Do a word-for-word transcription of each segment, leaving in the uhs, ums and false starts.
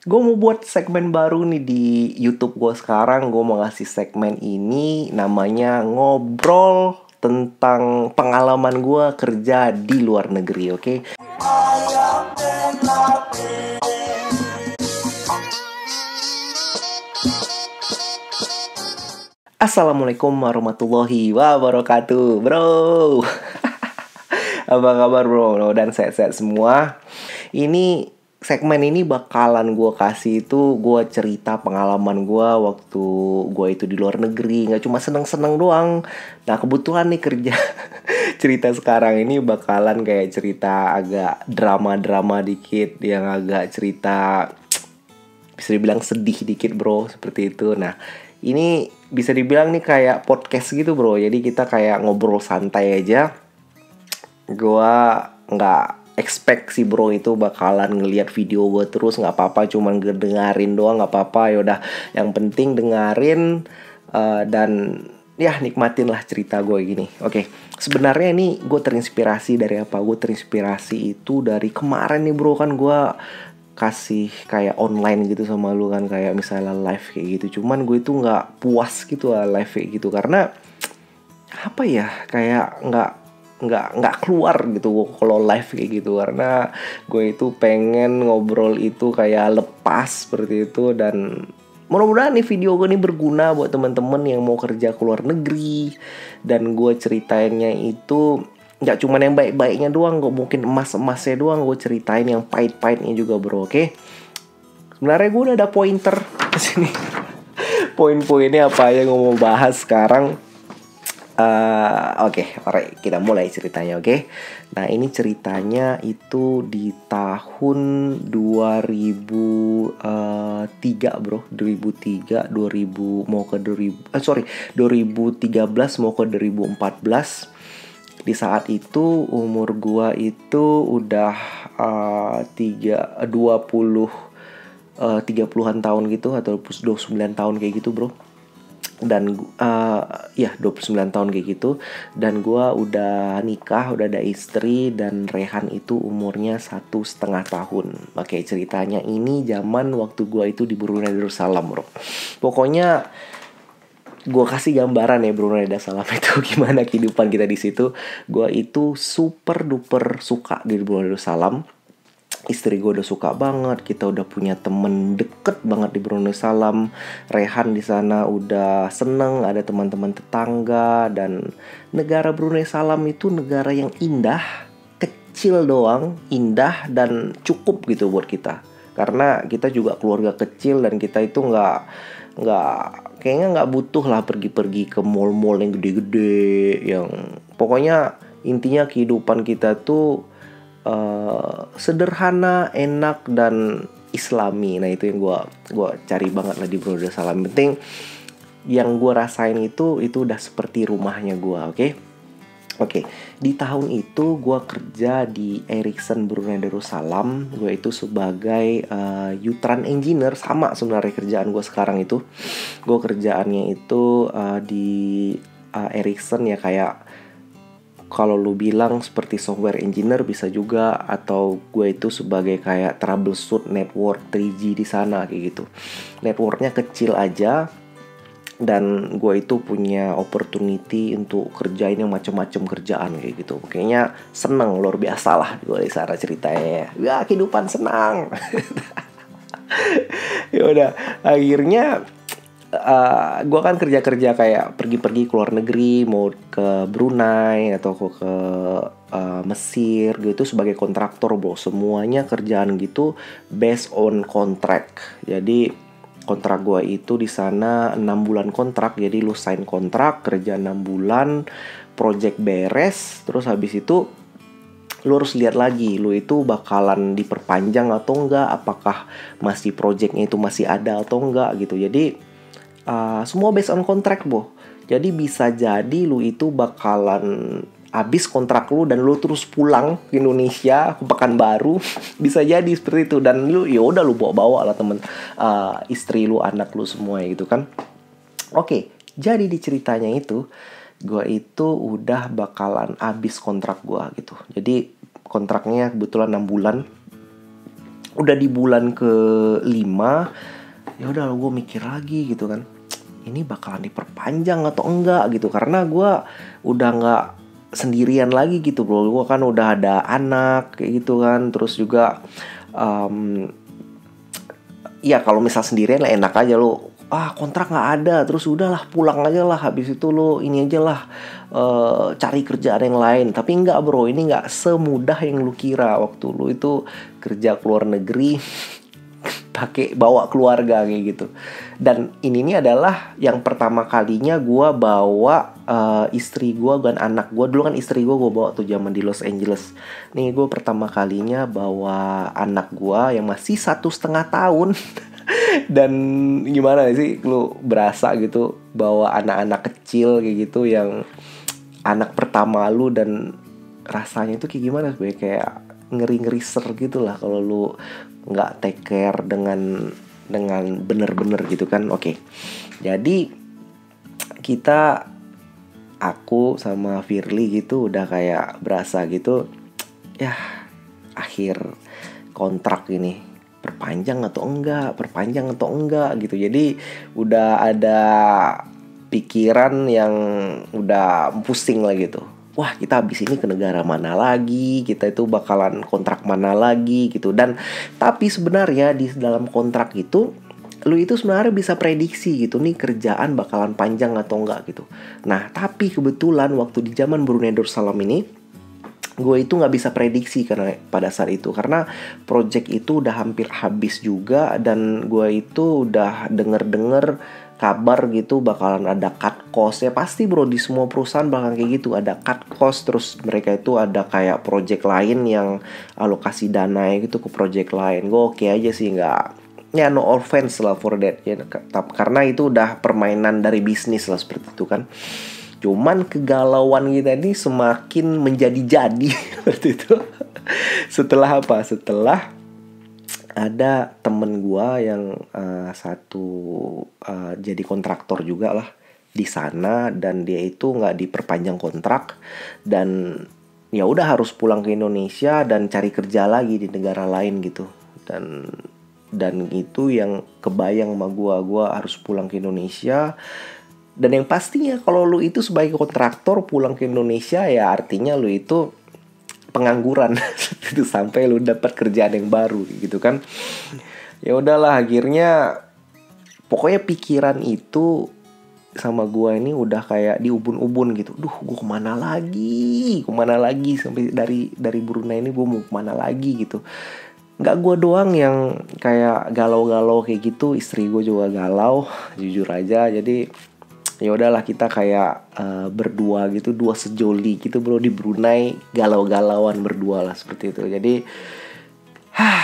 Gue mau buat segmen baru nih di YouTube gue sekarang. Gue mau ngasih segmen ini namanya ngobrol tentang pengalaman gue kerja di luar negeri, oke? Okay? Assalamualaikum warahmatullahi wabarakatuh, bro. Apa kabar, bro? Dan sehat-sehat semua. Ini segmen ini bakalan gue kasih itu gue cerita pengalaman gue waktu gue itu di luar negeri, nggak cuma seneng-seneng doang. Nah kebetulan nih kerja cerita sekarang ini bakalan kayak cerita agak drama-drama dikit, yang agak cerita bisa dibilang sedih dikit, bro, seperti itu. Nah ini bisa dibilang nih kayak podcast gitu, bro. Jadi kita kayak ngobrol santai aja. Gue nggak expect sih, bro, itu bakalan ngelihat video gue terus. Nggak apa-apa, cuman dengerin doang, nggak apa-apa. Yaudah, yang penting dengerin uh, dan ya nikmatin lah cerita gue gini. Oke, sebenarnya ini gue terinspirasi dari apa? Gue terinspirasi itu dari kemarin nih, bro. Kan gue kasih kayak online gitu sama lu kan, kayak misalnya live kayak gitu. Cuman gue itu nggak puas gitu lah live kayak gitu, karena apa ya, kayak nggak nggak nggak keluar gitu kalau live kayak gitu, karena gue itu pengen ngobrol itu kayak lepas seperti itu. Dan mudah-mudahan nih video gue ini berguna buat teman-teman yang mau kerja ke luar negeri. Dan gue ceritainnya itu nggak cuma yang baik-baiknya doang, gue mungkin emas-emasnya doang, gue ceritain yang pahit-pahitnya juga, bro. Oke, sebenarnya gue udah ada pointer di sini. Poin-poinnya apa yang gue mau bahas sekarang. Uh, Oke, okay, alright, kita mulai ceritanya, oke? Okay? Nah, ini ceritanya itu di tahun dua ribu tiga, bro. dua ribu tiga, dua ribu mau ke dua ribu eh, sorry, dua ribu tiga belas mau ke dua ribu empat belas. Di saat itu umur gua itu udah uh, tiga, dua puluh uh, tiga puluhan tahun gitu, atau dua puluh sembilan tahun kayak gitu, bro. Dan uh, ya dua puluh sembilan tahun kayak gitu. Dan gue udah nikah, udah ada istri. Dan Rehan itu umurnya satu setengah tahun. Oke, ceritanya ini zaman waktu gue itu di Brunei Darussalam, bro. Pokoknya gue kasih gambaran ya Brunei Darussalam itu gimana kehidupan kita di situ. Gue itu super duper suka di Brunei Darussalam. Istri gue udah suka banget, kita udah punya temen deket banget di Brunei Darussalam. Rehan di sana udah seneng, ada teman-teman tetangga. Dan negara Brunei Darussalam itu negara yang indah, kecil doang, indah dan cukup gitu buat kita. Karena kita juga keluarga kecil dan kita itu nggak nggak kayaknya nggak butuh lah pergi-pergi ke mall-mall yang gede-gede. Yang pokoknya intinya kehidupan kita tuh Uh, sederhana, enak, dan islami. Nah itu yang gue gua cari banget lah di Brunei Darussalam. Penting yang gue rasain itu itu udah seperti rumahnya gue. Oke, okay? Oke, okay. Di tahun itu gue kerja di Ericsson Brunei Darussalam. Gue itu sebagai uh, Yutran Engineer. Sama sebenarnya kerjaan gue sekarang itu. Gue kerjaannya itu uh, di uh, Ericsson ya, kayak kalau lu bilang seperti software engineer bisa juga, atau gue itu sebagai kayak troubleshoot network tiga G di sana kayak gitu. Networknya kecil aja, dan gue itu punya opportunity untuk kerjain yang macam-macam kerjaan kayak gitu. Kayaknya seneng luar biasa lah gue di sana ceritanya. Ya kehidupan senang. Ya udah, akhirnya Uh, gue kan kerja-kerja kayak pergi-pergi ke luar negeri, mau ke Brunei atau ke uh, Mesir gitu sebagai kontraktor, bro. Semuanya kerjaan gitu based on contract. Jadi kontrak gue itu di sana enam bulan kontrak. Jadi lu sign kontrak kerja enam bulan, project beres, terus habis itu lu harus lihat lagi lu itu bakalan diperpanjang atau enggak, apakah masih projectnya itu masih ada atau enggak gitu. Jadi Uh, semua based on kontrak, boh. Jadi bisa jadi lu itu bakalan habis kontrak lu dan lu terus pulang ke Indonesia, ke Pekanbaru. Bisa jadi seperti itu. Dan lu ya udah lu bawa-bawa lah temen uh, istri lu, anak lu semua gitu kan. Oke, jadi di ceritanya itu gue itu udah bakalan habis kontrak gue gitu. Jadi kontraknya kebetulan enam bulan. Udah di bulan ke lima, ya udah gue mikir lagi gitu kan, ini bakalan diperpanjang atau enggak gitu, karena gue udah nggak sendirian lagi gitu bro. Gue kan udah ada anak kayak gitu kan, terus juga um, ya kalau misal sendirian lah enak aja lo, ah kontrak nggak ada, terus udahlah pulang aja lah, habis itu lo ini aja lah, uh, cari kerjaan yang lain. Tapi enggak bro, ini nggak semudah yang lu kira. Waktu lu itu kerja ke luar negeri pakai bawa keluarga kayak gitu. Dan ini nih adalah yang pertama kalinya gue bawa uh, istri gue dan anak gue. Dulu kan istri gue gue bawa tuh zaman di Los Angeles. Nih gue pertama kalinya bawa anak gue yang masih satu setengah tahun. Dan gimana sih lu berasa gitu bawa anak-anak kecil kayak gitu, yang anak pertama lu, dan rasanya itu kayak gimana sebenarnya, kayak ngeri-ngeri ser gitu lah kalau lu nggak take care dengan dengan bener-bener gitu kan. Oke, jadi kita, aku sama Firly gitu udah kayak berasa gitu, ya akhir kontrak ini perpanjang atau enggak, perpanjang atau enggak gitu. Jadi udah ada pikiran yang udah pusing lah gitu. Wah, kita habis ini ke negara mana lagi, kita itu bakalan kontrak mana lagi gitu. Dan tapi sebenarnya di dalam kontrak itu, lu itu sebenarnya bisa prediksi gitu, nih kerjaan bakalan panjang atau enggak gitu. Nah tapi kebetulan waktu di zaman Brunei Darussalam ini, gue itu nggak bisa prediksi karena pada saat itu, karena project itu udah hampir habis juga. Dan gue itu udah denger-denger kabar gitu bakalan ada cut cost. Ya pasti bro, di semua perusahaan bakal kayak gitu, ada cut cost. Terus mereka itu ada kayak project lain yang alokasi dana gitu ke project lain. Gue oke okay aja sih, nggak, ya no offense lah for that ya, karena itu udah permainan dari bisnis lah seperti itu kan. Cuman kegalauan kita ini semakin menjadi-jadi seperti itu. Setelah apa? Setelah ada temen gua yang uh, satu uh, jadi kontraktor juga lah di sana, dan dia itu nggak diperpanjang kontrak, dan ya udah harus pulang ke Indonesia dan cari kerja lagi di negara lain gitu. Dan dan itu yang kebayang sama gua, gua harus pulang ke Indonesia. Dan yang pastinya kalau lu itu sebagai kontraktor pulang ke Indonesia, ya artinya lu itu pengangguran itu sampai lu dapat kerjaan yang baru gitu kan. Ya udahlah, akhirnya pokoknya pikiran itu sama gua ini udah kayak diubun-ubun gitu. Duh, gua kemana lagi? Kemana lagi sampai dari dari Brunei ini gua mau kemana lagi gitu. Nggak gue doang yang kayak galau-galau kayak gitu, istri gue juga galau jujur aja. Jadi ya udahlah, kita kayak uh, berdua gitu, dua sejoli gitu bro di Brunei, galau-galauan berdua lah seperti itu. Jadi hah,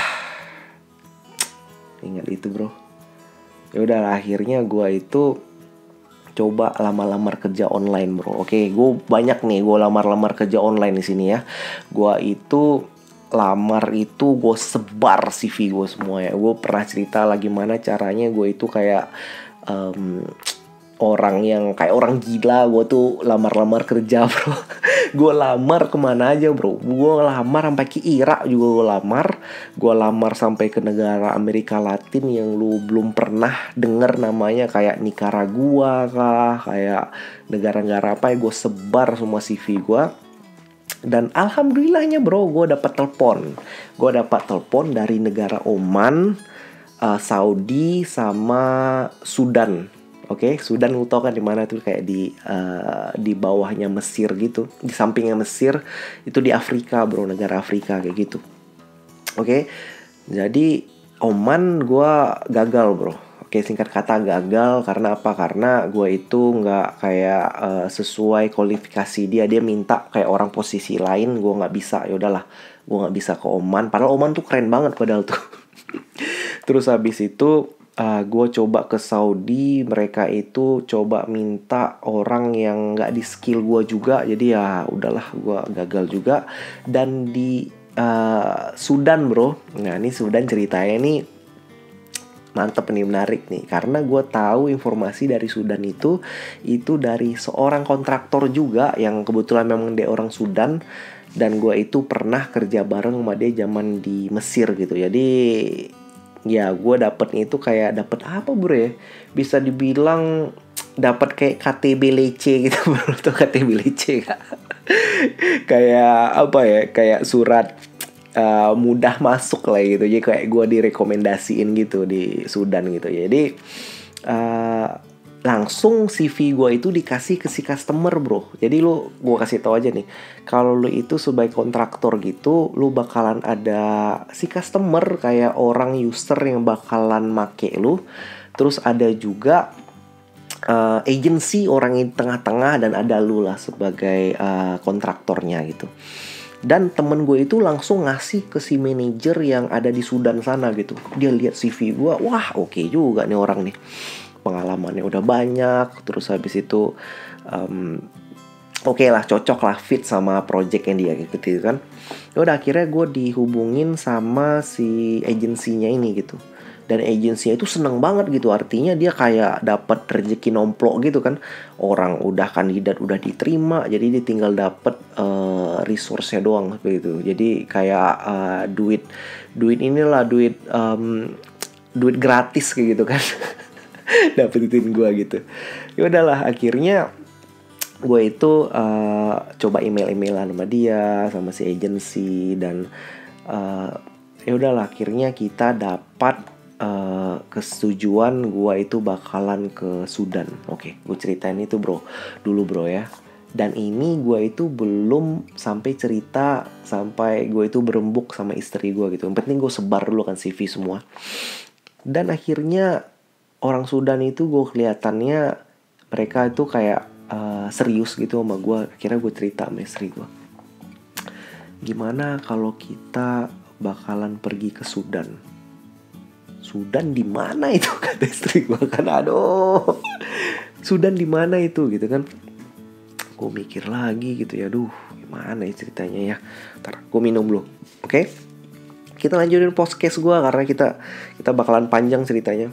ingat itu bro. Ya udahlah, akhirnya gue itu coba lamar-lamar kerja online bro. Oke, gue banyak nih gue lamar-lamar kerja online di sini ya. Gue itu lamar itu gue sebar C V gue semua ya. Gue pernah cerita lah gimana caranya gue itu kayak um, orang yang kayak orang gila. Gue tuh lamar-lamar kerja bro. Gue lamar kemana aja bro. Gue lamar sampai ke Irak juga gue lamar. Gue lamar sampai ke negara Amerika Latin yang lu belum pernah denger namanya, kayak Nicaragua kah, kayak negara-negara apa ya. Gue sebar semua C V gue. Dan alhamdulillahnya bro, gue dapat telepon. Gue dapat telepon dari negara Oman, uh, Saudi, sama Sudan. Oke, okay? Sudan lu tau kan di mana tuh, kayak di uh, di bawahnya Mesir gitu, di sampingnya Mesir, itu di Afrika bro, negara Afrika kayak gitu. Oke, okay? Jadi Oman gue gagal bro. Oke, okay, singkat kata gagal karena apa? Karena gue itu nggak kayak uh, sesuai kualifikasi dia. Dia minta kayak orang posisi lain, gue nggak bisa. Ya udahlah, gue nggak bisa ke Oman. Padahal Oman tuh keren banget padahal tuh. Terus habis itu Uh, gue coba ke Saudi, mereka itu coba minta orang yang nggak di skill gue juga, jadi ya udahlah gue gagal juga. Dan di uh, Sudan bro, nah ini Sudan ceritanya nih mantep nih, menarik nih, karena gue tahu informasi dari Sudan itu itu dari seorang kontraktor juga yang kebetulan memang dia orang Sudan. Dan gue itu pernah kerja bareng sama dia zaman di Mesir gitu. Jadi ya gue dapetnya itu kayak dapet apa bro ya, bisa dibilang dapat kayak K T B lece gitu bro. Tuh K T B lece kayak apa ya, kayak surat uh, mudah masuk lah gitu. Jadi kayak gue direkomendasiin gitu di Sudan gitu. Jadi uh, langsung C V gue itu dikasih ke si customer bro. Jadi lu, gue kasih tau aja nih, kalau lu itu sebagai kontraktor gitu, lu bakalan ada si customer kayak orang user yang bakalan make lu. Terus ada juga uh, agency orang yang tengah-tengah, dan ada lu lah sebagai uh, kontraktornya gitu. Dan temen gue itu langsung ngasih ke si manajer yang ada di Sudan sana gitu. Dia lihat C V gue, wah oke okay juga nih orang nih, pengalamannya udah banyak. Terus habis itu um, oke okay lah, cocok lah, fit sama project yang dia gitu kan. Udah akhirnya gue dihubungin sama si agensinya ini gitu. Dan agensinya itu seneng banget gitu. Artinya dia kayak dapat rezeki nomplok gitu kan. Orang udah kandidat udah diterima, jadi dia tinggal dapat uh, resource-nya doang gitu. Jadi kayak uh, duit duit inilah duit um, duit gratis kayak gitu kan. Dapetin gue gitu. Ya udahlah, akhirnya gue itu uh, coba email-emailan sama dia, sama si agency, dan uh, ya udahlah akhirnya kita dapat uh, kesetujuan gue itu bakalan ke Sudan. Oke, gue ceritain itu bro dulu bro ya. Dan ini gue itu belum sampai cerita sampai gue itu berembuk sama istri gue gitu. Yang penting gue sebar dulu kan C V semua. Dan akhirnya orang Sudan itu gue kelihatannya mereka itu kayak uh, serius gitu sama gue. Akhirnya gue cerita sama istri gue, gimana kalau kita bakalan pergi ke Sudan. Sudan di mana itu, kata istri gue kan. Aduh, Sudan di mana itu gitu kan. Gue mikir lagi gitu ya, aduh gimana ya ceritanya ya. Ntar gue minum dulu, oke okay? Kita lanjutin podcast gue karena kita kita bakalan panjang ceritanya.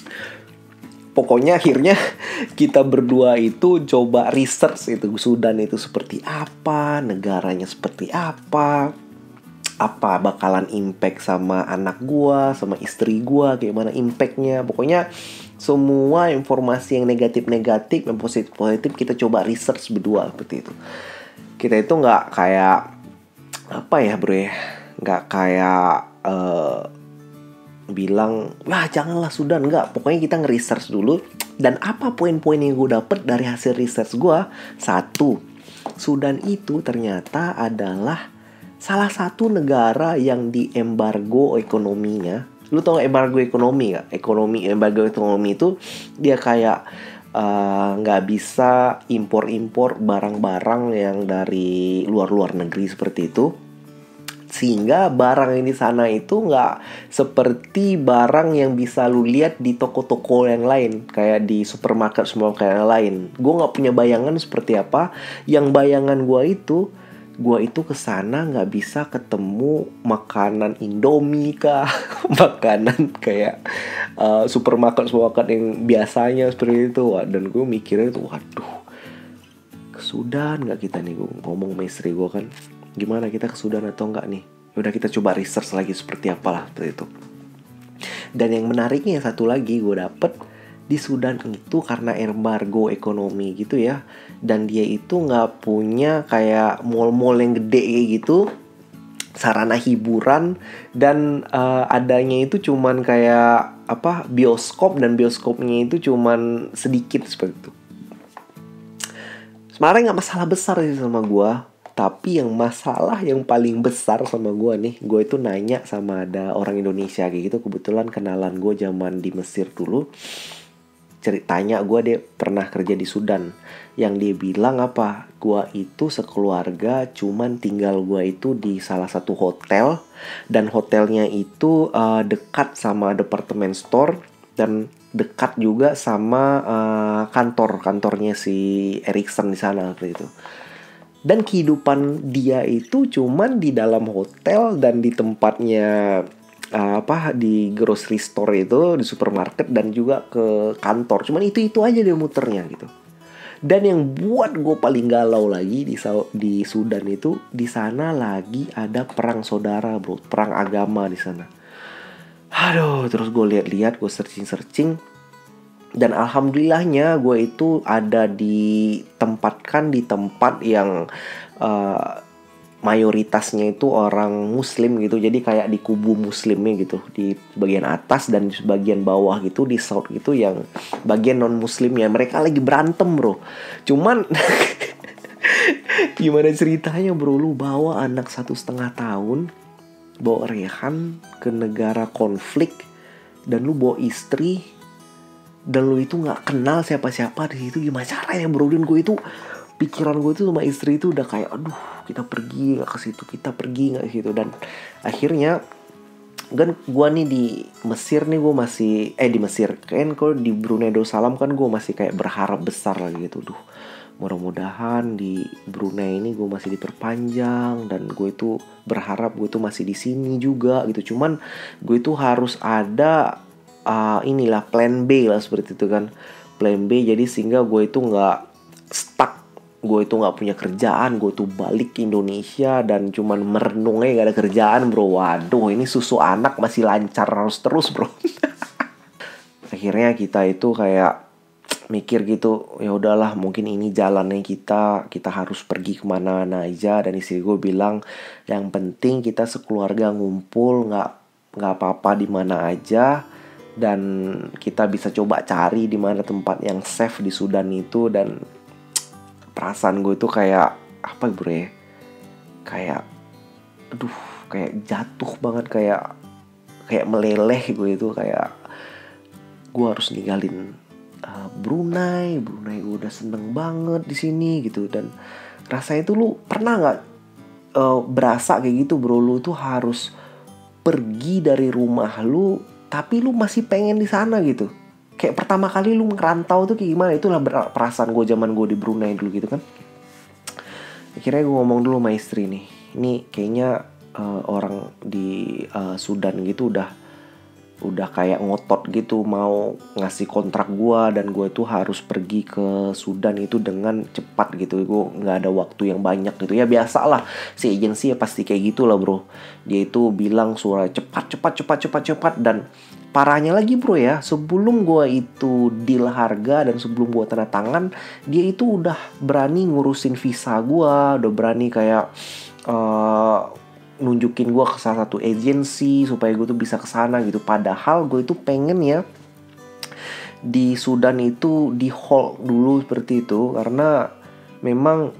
Pokoknya akhirnya kita berdua itu coba research itu Sudan itu seperti apa, negaranya seperti apa, apa bakalan impact sama anak gua, sama istri gua, gimana impactnya. Pokoknya semua informasi yang negatif-negatif, yang positif-positif kita coba research berdua seperti itu. Kita itu nggak kayak apa ya bro ya, nggak kayak uh, bilang, wah janganlah Sudan, enggak. Pokoknya kita nge-research dulu. Dan apa poin-poin yang gue dapet dari hasil research gue? Satu, Sudan itu ternyata adalah salah satu negara yang diembargo ekonominya. Lu tau gak embargo ekonomi gak? Ekonomi, embargo ekonomi itu dia kayak nggak uh, bisa impor-impor barang-barang yang dari luar-luar negeri seperti itu. Sehingga barang yang di sana itu nggak seperti barang yang bisa lu lihat di toko-toko yang lain, kayak di supermarket semua kayak yang lain. Gue nggak punya bayangan seperti apa. Yang bayangan gue itu, gue itu kesana nggak bisa ketemu makanan Indomie kah, makanan kayak uh, supermarket supermarket yang biasanya seperti itu. Dan gue mikirnya tuh, waduh, ke Sudan nggak kita nih? Gue ngomong sama istri gue kan, gimana kita ke Sudan atau enggak nih? Udah kita coba research lagi seperti apalah seperti itu. Dan yang menariknya satu lagi gue dapet di Sudan itu karena embargo ekonomi gitu ya, dan dia itu nggak punya kayak mall-mall yang gede kayak gitu, sarana hiburan, dan uh, adanya itu cuman kayak apa bioskop, dan bioskopnya itu cuman sedikit seperti itu. Sebenarnya nggak masalah besar sih sama gue. Tapi yang masalah yang paling besar sama gue nih, gue itu nanya sama ada orang Indonesia kayak gitu. Kebetulan kenalan gue zaman di Mesir dulu. Ceritanya gue, dia pernah kerja di Sudan. Yang dia bilang apa, gue itu sekeluarga cuman tinggal gue itu di salah satu hotel. Dan hotelnya itu uh, dekat sama department store, dan dekat juga sama uh, kantor kantornya si Ericsson di sana seperti itu. Dan kehidupan dia itu cuman di dalam hotel dan di tempatnya uh, apa di grocery store itu, di supermarket, dan juga ke kantor. Cuman itu-itu aja dia muternya gitu. Dan yang buat gue paling galau lagi di di Sudan itu, di sana lagi ada perang saudara bro, perang agama di sana. Aduh, terus gue lihat-lihat, gue searching-searching, dan alhamdulillahnya gue itu ada ditempatkan di tempat yang uh, mayoritasnya itu orang muslim gitu. Jadi kayak di kubu muslimnya gitu, di bagian atas dan di bagian bawah gitu, di south gitu yang bagian non muslimnya. Mereka lagi berantem bro. Cuman gimana ceritanya bro, lu bawa anak satu setengah tahun, bawa Rehan ke negara konflik, dan lu bawa istri, dan lu itu nggak kenal siapa-siapa di situ, gimana caranya bro? Dan gue itu, pikiran gue itu sama istri itu udah kayak, aduh, kita pergi nggak ke situ, kita pergi nggak ke situ. Dan akhirnya kan gue nih di Mesir nih, gue masih eh di Mesir kan, kalau di Brunei Darussalam kan gue masih kayak berharap besar lagi gitu. Duh, mudah-mudahan di Brunei ini gue masih diperpanjang, dan gue itu berharap gue itu masih di sini juga gitu. Cuman gue itu harus ada uh, inilah plan B lah, seperti itu kan, plan B. Jadi sehingga gue itu nggak stuck, gue itu nggak punya kerjaan, gue tuh balik ke Indonesia dan cuman merenungnya gak ada kerjaan bro. Waduh, ini susu anak masih lancar harus terus bro. Akhirnya kita itu kayak mikir gitu, ya udahlah, mungkin ini jalannya kita, kita harus pergi kemana-mana aja. Dan istri gue bilang, yang penting kita sekeluarga ngumpul, nggak nggak apa-apa di mana aja, dan kita bisa coba cari di mana tempat yang safe di Sudan itu. Dan perasaan gue tuh kayak apa bro ya, kayak aduh, kayak jatuh banget, kayak kayak meleleh gue itu, kayak gue harus ninggalin uh, Brunei Brunei gue udah seneng banget di sini gitu. Dan rasanya tuh, lu pernah nggak uh, berasa kayak gitu bro? Lu tuh harus pergi dari rumah lu, tapi lu masih pengen di sana gitu. Kayak pertama kali lu ngerantau tuh kayak gimana? Itulah perasaan gue zaman gue di Brunei dulu gitu kan. Akhirnya gue ngomong dulu sama istri nih, ini kayaknya uh, orang di uh, Sudan gitu udah udah kayak ngotot gitu mau ngasih kontrak gue, dan gue tuh harus pergi ke Sudan itu dengan cepat gitu. Gue nggak ada waktu yang banyak gitu. Ya biasa lah, si agensi ya pasti kayak gitu lah bro. Dia itu bilang suara cepat cepat cepat cepat cepat. Dan parahnya lagi bro ya, sebelum gue itu deal harga dan sebelum gue tanda tangan, dia itu udah berani ngurusin visa gue, udah berani kayak uh, nunjukin gue ke salah satu agensi supaya gue tuh bisa kesana gitu. Padahal gue itu pengen ya di Sudan itu di hold dulu seperti itu, karena memang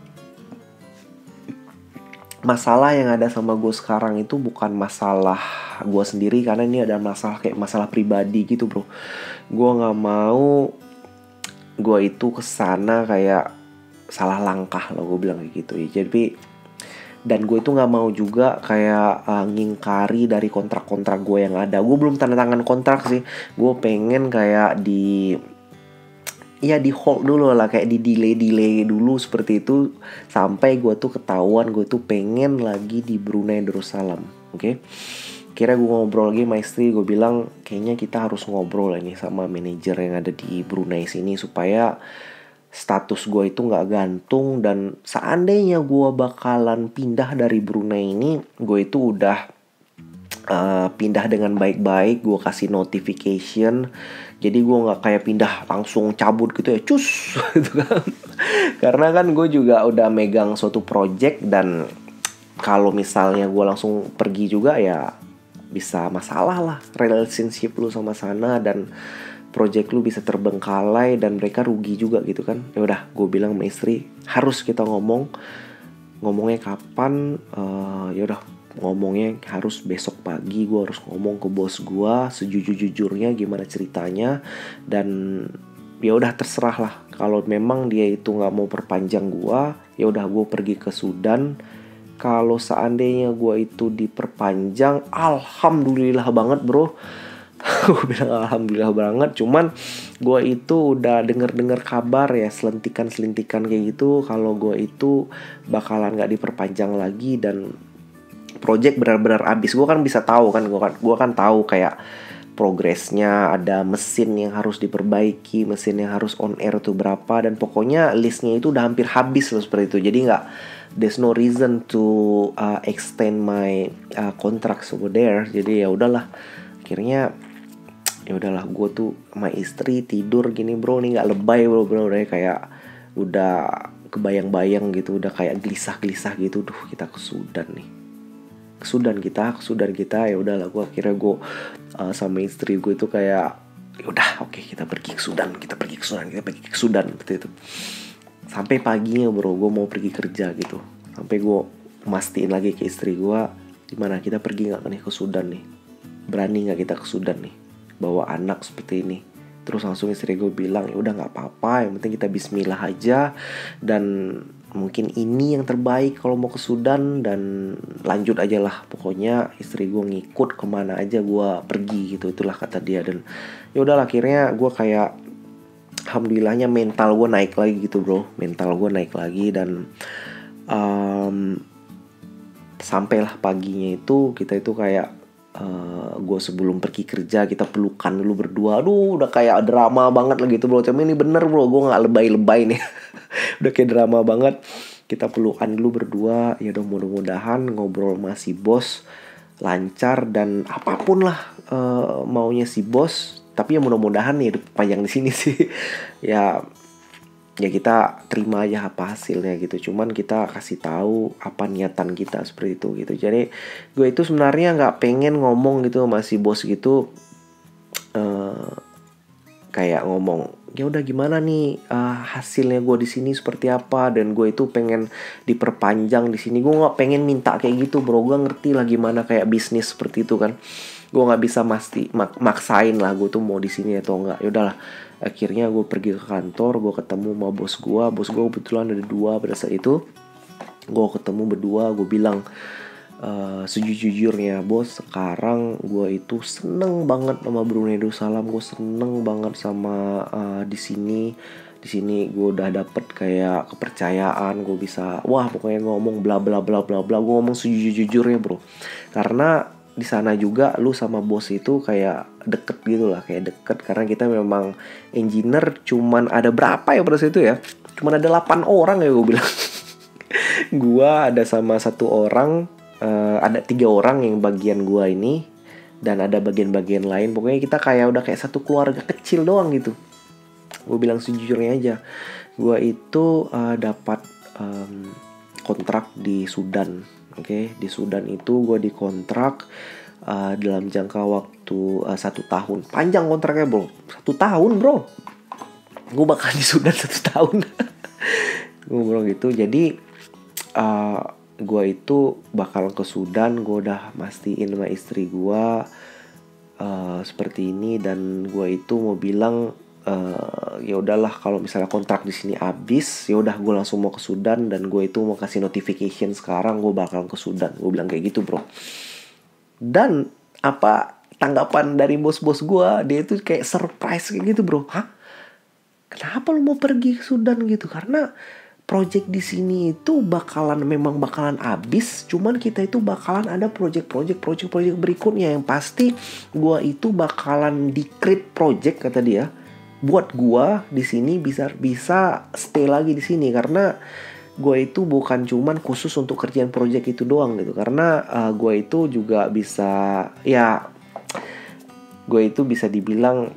masalah yang ada sama gue sekarang itu bukan masalah gue sendiri, karena ini ada masalah kayak masalah pribadi gitu bro. Gue nggak mau gue itu kesana kayak salah langkah loh, gue bilang kayak gitu ya. Jadi dan gue itu nggak mau juga kayak uh, ngingkari dari kontrak-kontrak gue yang ada. Gue belum tanda tangan kontrak sih. Gue pengen kayak di ya di hold dulu lah, kayak di delay-delay dulu seperti itu, sampai gue tuh ketahuan gue tuh pengen lagi di Brunei Darussalam. Oke, okay? Kira gue ngobrol lagi sama istri, gue bilang kayaknya kita harus ngobrol ini sama manajer yang ada di Brunei sini supaya status gue itu gak gantung. Dan seandainya gue bakalan pindah dari Brunei ini, gue itu udah uh, pindah dengan baik-baik. Gue kasih notification, jadi gue gak kayak pindah langsung cabut gitu ya, cus gitu kan. Karena kan gue juga udah megang suatu project, dan kalau misalnya gue langsung pergi juga ya bisa masalah lah relationship lu sama sana, dan project lu bisa terbengkalai dan mereka rugi juga gitu kan. Ya udah, gue bilang sama istri harus kita ngomong. Ngomongnya kapan? Uh, ya udah, ngomongnya harus besok pagi. Gue harus ngomong ke bos gue sejujur-jujurnya gimana ceritanya. Dan ya udah, terserah lah. Kalau memang dia itu nggak mau perpanjang gue, ya udah gue pergi ke Sudan. Kalau seandainya gue itu diperpanjang, alhamdulillah banget bro. Gue bilang alhamdulillah banget. Cuman gue itu udah denger-denger kabar ya, selentikan-selentikan kayak gitu, kalau gue itu bakalan gak diperpanjang lagi dan project benar-benar habis. Gue kan bisa tahu kan, gue kan, gue kan tahu kayak progresnya, ada mesin yang harus diperbaiki, mesin yang harus on air tuh berapa, dan pokoknya listnya itu udah hampir habis loh seperti itu. Jadi nggak, there's no reason to uh, extend my uh, contract over there. Jadi ya udahlah, akhirnya ya udahlah, gue tuh sama istri tidur gini bro, nih nggak lebay bro, bro udah kayak udah kebayang-bayang gitu, udah kayak gelisah-gelisah gitu, duh kita ke Sudan nih, ke Sudan kita, ke Sudan kita, ya udahlah, gue akhirnya gue uh, sama istri gue itu kayak, ya udah oke okay, kita pergi ke Sudan, kita pergi ke Sudan, kita pergi ke Sudan seperti itu. Sampai paginya bro, gue mau pergi kerja gitu, sampai gue mastiin lagi ke istri gue, gimana kita pergi nggak nih ke Sudan nih, berani nggak kita ke Sudan nih bawa anak seperti ini. Terus langsung istri gue bilang, ya udah nggak apa-apa, yang penting kita bismillah aja, dan mungkin ini yang terbaik kalau mau ke Sudan, dan lanjut aja lah, pokoknya istri gue ngikut kemana aja gue pergi gitu, itulah kata dia. Dan ya udah akhirnya gue kayak alhamdulillahnya mental gue naik lagi gitu bro, mental gue naik lagi. Dan um, sampailah paginya itu kita itu kayak Uh, gue sebelum pergi kerja kita pelukan dulu berdua. Aduh udah kayak drama banget lah gitu bro. Tapi ini bener bro, gue gak lebay-lebay nih. Udah kayak drama banget. Kita pelukan dulu berdua. Ya udah, mudah-mudahan ngobrol sama si bos lancar, dan apapun lah uh, maunya si bos. Tapi ya mudah-mudahan nih panjang di sini sih. Ya ya kita terima aja apa hasilnya gitu. Cuman kita kasih tahu apa niatan kita seperti itu gitu. Jadi gue itu sebenarnya nggak pengen ngomong gitu sama si bos gitu, uh, kayak ngomong ya udah gimana nih uh, hasilnya gue di sini seperti apa, dan gue itu pengen diperpanjang di sini. Gue nggak pengen minta kayak gitu bro. Gue ngerti lah gimana kayak bisnis seperti itu kan. Gue nggak bisa masti mak- maksain lah gue tuh mau di sini atau enggak. Ya udahlah, akhirnya gue pergi ke kantor, gue ketemu sama bos gue. Bos gue kebetulan ada dua pada saat itu. Gue ketemu berdua, gue bilang, e, sejujurnya bos, sekarang gue itu seneng banget sama Brunei Darussalam. Gue seneng banget sama uh, di sini. Di sini gue udah dapet kayak kepercayaan. Gue bisa, wah pokoknya ngomong bla bla bla bla bla. Gue ngomong sejujurnya bro, karena di sana juga lu sama bos itu kayak deket gitu lah, kayak deket karena kita memang engineer cuman ada berapa ya pada saat itu ya, cuman ada delapan orang ya gue bilang. Gua ada sama satu orang, uh, ada tiga orang yang bagian gua ini, dan ada bagian-bagian lain. Pokoknya kita kayak udah kayak satu keluarga kecil doang gitu. Gue bilang sejujurnya aja, gua itu uh, dapat um, kontrak di Sudan. Oke, okay? Di Sudan itu gue dikontrak uh, dalam jangka waktu uh, satu tahun. Panjang kontraknya bro, satu tahun bro. Gue bakal di Sudan satu tahun. Gue bilang gitu. Jadi uh, gue itu bakal ke Sudan. Gue udah mastiin sama istri gue uh, seperti ini, dan gue itu mau bilang, Uh, ya udahlah kalau misalnya kontrak di sini habis, ya udah gue langsung mau ke Sudan, dan gue itu mau kasih notification sekarang gue bakal ke Sudan. Gue bilang kayak gitu bro. Dan apa tanggapan dari bos-bos gue, dia itu kayak surprise kayak gitu bro. Hah? Kenapa lu mau pergi ke Sudan gitu? Karena project di sini itu bakalan memang bakalan habis, cuman kita itu bakalan ada project-project project-project berikutnya yang pasti gue itu bakalan di-create project kata dia. Buat gua di sini bisa bisa stay lagi di sini, karena gua itu bukan cuman khusus untuk kerjaan project itu doang gitu. Karena uh, gua itu juga bisa, ya gua itu bisa dibilang,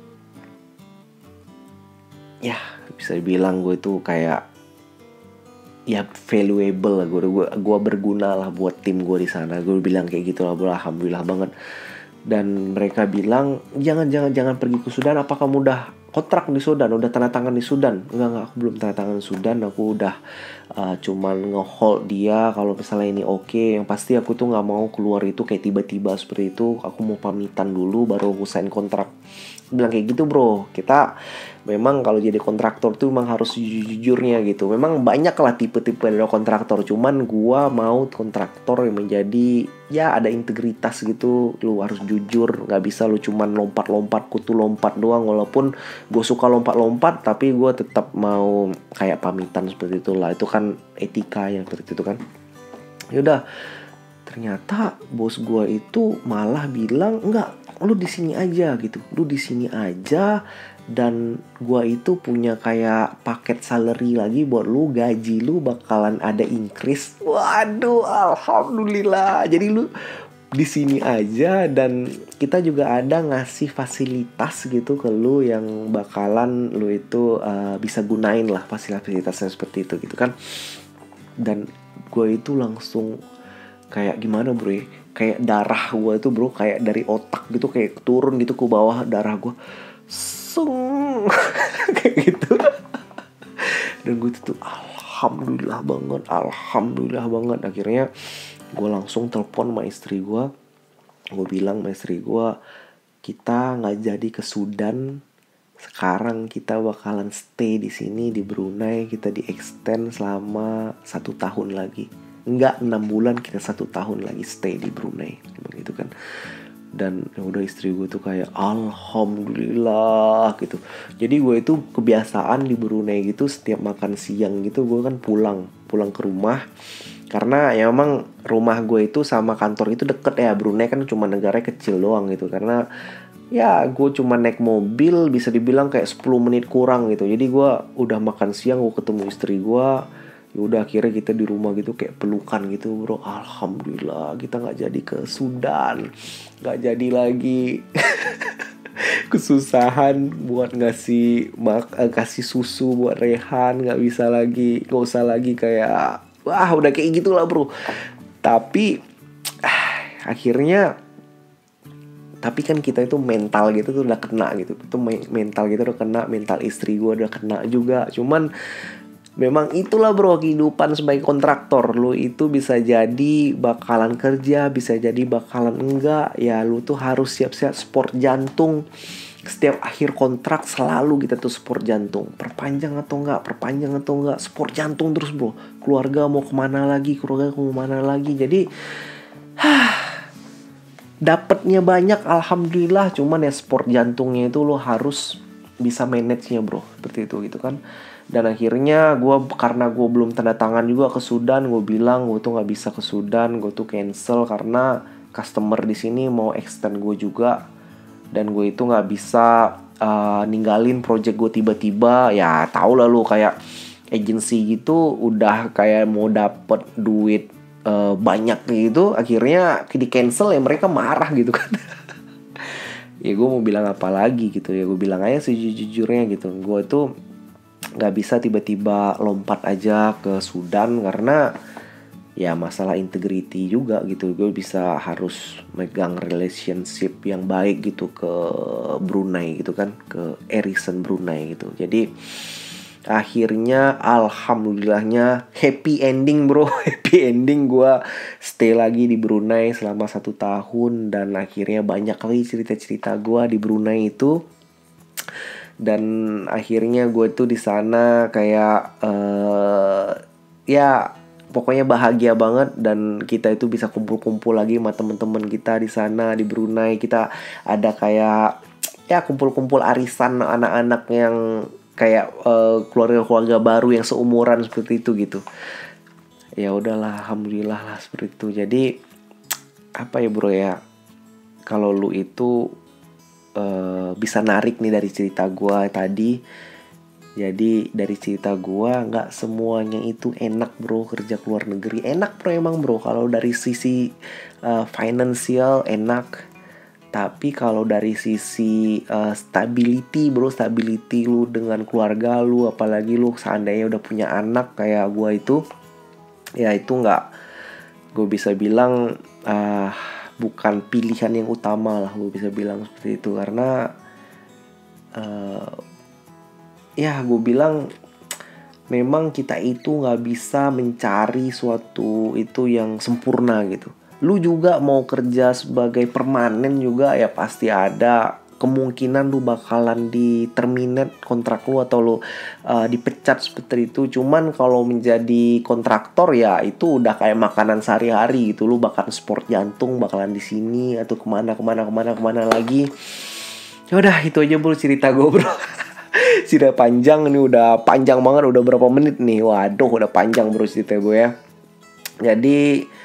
ya bisa dibilang gua itu kayak ya valuable lah. Gua gua, gua berguna lah buat tim gua di sana. Gua bilang kayak gitu lah bro, alhamdulillah banget. Dan mereka bilang, jangan jangan jangan pergi ke Sudan. Apa kamu udah kontrak di Sudan, udah tanda tangan di Sudan? Enggak enggak, aku belum tanda tangan di Sudan. Aku udah uh, cuman nge-hold dia kalau misalnya ini oke. Okay. Yang pasti aku tuh nggak mau keluar itu kayak tiba-tiba seperti itu. Aku mau pamitan dulu baru aku sign kontrak. Bilang kayak gitu bro. Kita memang kalau jadi kontraktor tuh memang harus jujurnya gitu. Memang banyak lah tipe-tipe dari kontraktor. Cuman gua mau kontraktor yang menjadi, ya ada integritas gitu. Lu harus jujur, gak bisa lu cuman lompat-lompat, kutu lompat doang. Walaupun gue suka lompat-lompat, tapi gue tetap mau kayak pamitan seperti itulah. Itu kan etika yang seperti itu kan. Yaudah, Ternyata bos gue itu malah bilang, enggak, lu di sini aja gitu, lu di sini aja, dan gue itu punya kayak paket salary lagi buat lu, gaji lu bakalan ada increase. Waduh, alhamdulillah. Jadi lu di sini aja, dan kita juga ada ngasih fasilitas gitu ke lu yang bakalan lu itu uh, bisa gunain lah fasilitas-fasilitasnya seperti itu gitu kan. Dan gue itu langsung kayak gimana bro ya, kayak darah gue itu bro kayak dari otak gitu kayak turun gitu ke bawah, darah gue sung kayak gitu. Dan gue tuh alhamdulillah banget, alhamdulillah banget. Akhirnya gue langsung telepon sama istri gue. Gue bilang sama istri gue, kita nggak jadi ke Sudan, sekarang kita bakalan stay di sini di Brunei. Kita di extend selama satu tahun lagi. Enggak enam bulan, kita satu tahun lagi stay di Brunei gitu kan. Dan ya udah, istri gue tuh kayak alhamdulillah gitu. Jadi gue itu kebiasaan di Brunei gitu, setiap makan siang gitu gue kan pulang pulang ke rumah. Karena ya memang rumah gue itu sama kantor itu deket ya. Brunei kan cuma negara kecil doang gitu. Karena ya gue cuma naik mobil bisa dibilang kayak sepuluh menit kurang gitu. Jadi gue udah makan siang, gue ketemu istri gue. Ya udah, akhirnya kita di rumah gitu kayak pelukan gitu bro. Alhamdulillah kita nggak jadi ke Sudan, nggak jadi lagi kesusahan buat ngasih mak eh, kasih susu buat Rehan, nggak bisa lagi, nggak usah lagi kayak wah udah kayak gitulah bro. Tapi ah, akhirnya tapi kan kita itu mental gitu tuh udah kena gitu. Itu mental gitu udah kena, mental istri gue udah kena juga. Cuman memang itulah bro kehidupan sebagai kontraktor. Lu itu bisa jadi bakalan kerja, bisa jadi bakalan enggak. Ya lu tuh harus siap-siap sport jantung. Setiap akhir kontrak selalu kita tuh sport jantung. Perpanjang atau enggak, perpanjang atau enggak, sport jantung terus bro. Keluarga mau kemana lagi, keluarga mau kemana lagi. Jadi dapatnya banyak alhamdulillah. Cuman ya sport jantungnya itu lo harus bisa manage-nya bro. Seperti itu gitu kan. Dan akhirnya gue, karena gue belum tanda tangan juga ke Sudan, gue bilang gue tuh nggak bisa ke Sudan, gue tuh cancel karena customer di sini mau extend gue juga, dan gue itu nggak bisa uh, ninggalin project gue tiba-tiba. Ya tau lah lu kayak agency gitu, udah kayak mau dapet duit uh, banyak gitu, akhirnya di cancel ya mereka marah gitu kan. Ya gue mau bilang apa lagi gitu ya, gue bilang aja sejujurnya gitu, gue tuh nggak bisa tiba-tiba lompat aja ke Sudan karena ya masalah integrity juga gitu. Gue bisa harus megang relationship yang baik gitu ke Brunei gitu kan, ke Arisen Brunei gitu. Jadi akhirnya alhamdulillahnya happy ending bro. Happy ending, gue stay lagi di Brunei selama satu tahun. Dan akhirnya banyak lagi cerita-cerita gue di Brunei itu. Dan akhirnya gue tuh di sana kayak uh, ya pokoknya bahagia banget. Dan kita itu bisa kumpul-kumpul lagi sama teman-teman kita di sana di Brunei. Kita ada kayak ya kumpul-kumpul arisan anak-anak yang kayak uh, keluarga-keluarga baru yang seumuran seperti itu gitu. Ya udahlah, alhamdulillah lah seperti itu. Jadi apa ya bro ya, kalau lu itu Uh, bisa narik nih dari cerita gue tadi. Jadi dari cerita gue, gak semuanya itu enak bro kerja keluar negeri. Enak bro emang bro, kalau dari sisi uh, financial enak. Tapi kalau dari sisi uh, stability bro, stability lu dengan keluarga lu, apalagi lu seandainya udah punya anak kayak gue itu, ya itu gak, gue bisa bilang uh, bukan pilihan yang utama lah, gue bisa bilang seperti itu. Karena uh, ya gue bilang memang kita itu gak bisa mencari suatu itu yang sempurna gitu. Lu juga mau kerja sebagai permanen juga ya pasti ada kemungkinan lu bakalan di terminate kontrak lu atau lu uh, dipecat seperti itu. Cuman kalau menjadi kontraktor ya itu udah kayak makanan sehari-hari gitu. Lu bakal sport jantung, bakalan di sini atau kemana kemana kemana kemana lagi. Ya udah itu aja bro cerita gue bro. Sudah panjang nih, udah panjang banget, udah berapa menit nih. Waduh udah panjang bro cerita gue ya. Jadi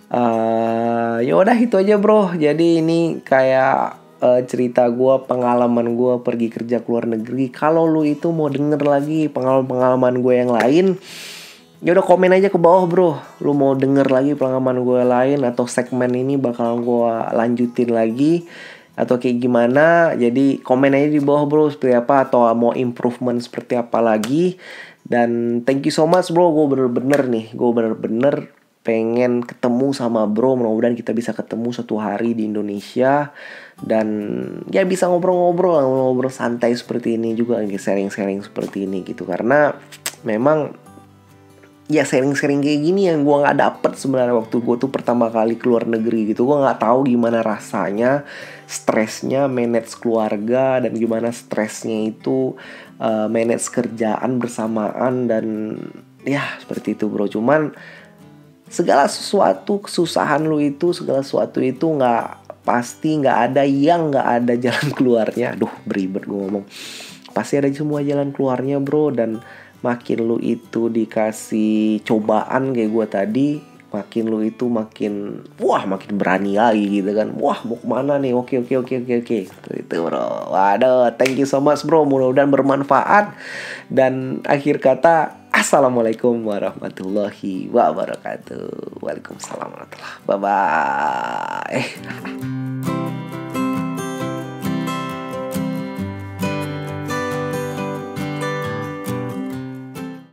uh, ya udah itu aja bro. Jadi ini kayak uh, cerita gue, pengalaman gue pergi kerja ke luar negeri. Kalau lu itu mau denger lagi pengalaman-pengalaman gue yang lain, ya udah komen aja ke bawah bro. Lu mau denger lagi pengalaman gue lain, atau segmen ini bakal gue lanjutin lagi atau kayak gimana. Jadi komen aja di bawah bro seperti apa, atau mau improvement seperti apa lagi. Dan thank you so much bro. Gue bener-bener nih, gue bener-bener pengen ketemu sama bro. Mudah-mudahan kita bisa ketemu suatu hari di Indonesia, dan ya bisa ngobrol-ngobrol, ngobrol santai seperti ini juga, sharing-sharing seperti ini gitu. Karena memang ya sharing-sharing kayak gini yang gue nggak dapet sebenarnya waktu gue tuh pertama kali keluar negeri gitu. Gue nggak tahu gimana rasanya, stresnya manage keluarga, dan gimana stresnya itu uh, manage kerjaan bersamaan, dan ya seperti itu bro. Cuman segala sesuatu kesusahan lu itu, segala sesuatu itu nggak pasti, nggak ada yang nggak ada jalan keluarnya. Aduh beribet gue ngomong. Pasti ada semua jalan keluarnya bro. Dan makin lu itu dikasih cobaan kayak gue tadi, makin lu itu makin wah makin berani lagi gitu kan. Wah mau kemana nih, oke oke oke oke oke itu bro. Waduh thank you so much bro, mudah-mudahan bermanfaat. Dan akhir kata, assalamualaikum warahmatullahi wabarakatuh. Waalaikumsalam warahmatullahi wabarakatuh. Bye bye.